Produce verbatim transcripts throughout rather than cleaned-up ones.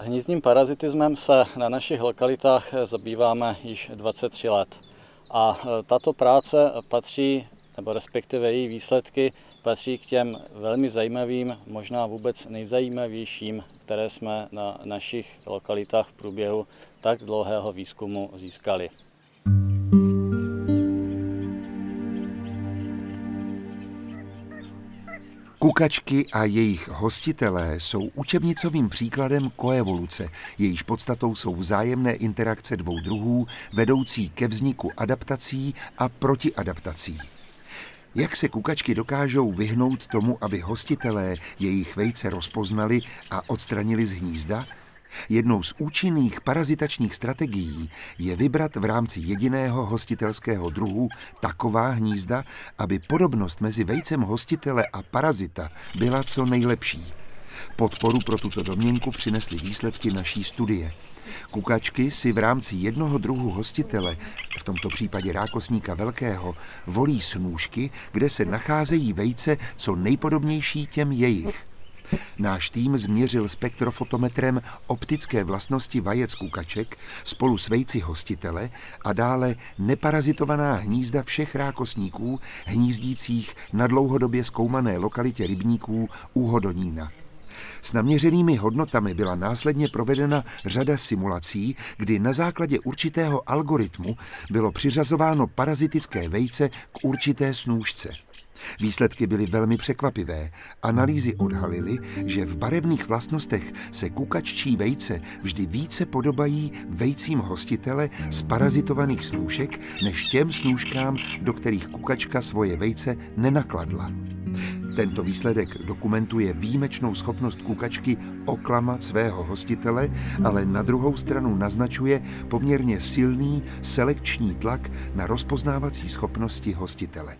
Hnízdním parazitismem se na našich lokalitách zabýváme již dvacet tři let. A tato práce patří, nebo respektive její výsledky, patří k těm velmi zajímavým, možná vůbec nejzajímavějším, které jsme na našich lokalitách v průběhu tak dlouhého výzkumu získali. Kukačky a jejich hostitelé jsou učebnicovým příkladem koevoluce, jejíž podstatou jsou vzájemné interakce dvou druhů, vedoucí ke vzniku adaptací a protiadaptací. Jak se kukačky dokážou vyhnout tomu, aby hostitelé jejich vejce rozpoznali a odstranili z hnízda? Jednou z účinných parazitačních strategií je vybrat v rámci jediného hostitelského druhu taková hnízda, aby podobnost mezi vejcem hostitele a parazita byla co nejlepší. Podporu pro tuto domněnku přinesly výsledky naší studie. Kukačky si v rámci jednoho druhu hostitele, v tomto případě rákosníka velkého, volí snůžky, kde se nacházejí vejce co nejpodobnější těm jejich. Náš tým změřil spektrofotometrem optické vlastnosti vajec kukaček spolu s vejci hostitele a dále neparazitovaná hnízda všech rákosníků hnízdících na dlouhodobě zkoumané lokalitě rybníků u Hodonína. S naměřenými hodnotami byla následně provedena řada simulací, kdy na základě určitého algoritmu bylo přiřazováno parazitické vejce k určité snůžce. Výsledky byly velmi překvapivé. Analýzy odhalily, že v barevných vlastnostech se kukaččí vejce vždy více podobají vejcím hostitele z parazitovaných snůšek než těm snůškám, do kterých kukačka svoje vejce nenakladla. Tento výsledek dokumentuje výjimečnou schopnost kukačky oklamat svého hostitele, ale na druhou stranu naznačuje poměrně silný selekční tlak na rozpoznávací schopnosti hostitele.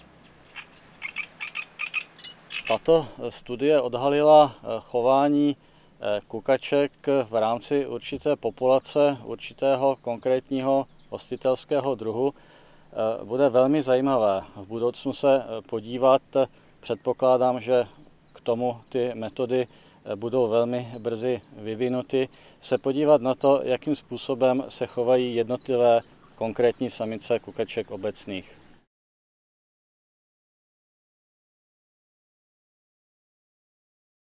Tato studie odhalila chování kukaček v rámci určité populace, určitého konkrétního hostitelského druhu. Bude velmi zajímavé v budoucnu se podívat, předpokládám, že k tomu ty metody budou velmi brzy vyvinuty, se podívat na to, jakým způsobem se chovají jednotlivé konkrétní samice kukaček obecných.